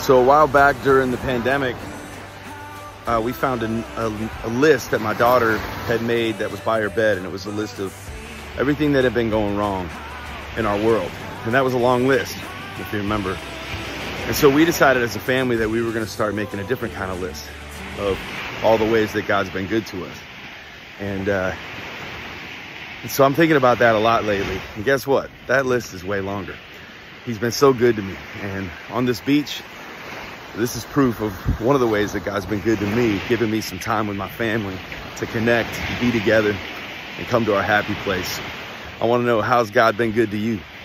So a while back during the pandemic, we found a list that my daughter had made that was by her bed, and it was a list of everything that had been going wrong in our world. And that was a long list, if you remember. And so we decided as a family that we were gonna start making a different kind of list of all the ways that God's been good to us. And so I'm thinking about that a lot lately. And guess what? That list is way longer. He's been so good to me. And on this beach, this is proof of one of the ways that God's been good to me, giving me some time with my family to connect, be together, and come to our happy place. I want to know, how's God been good to you?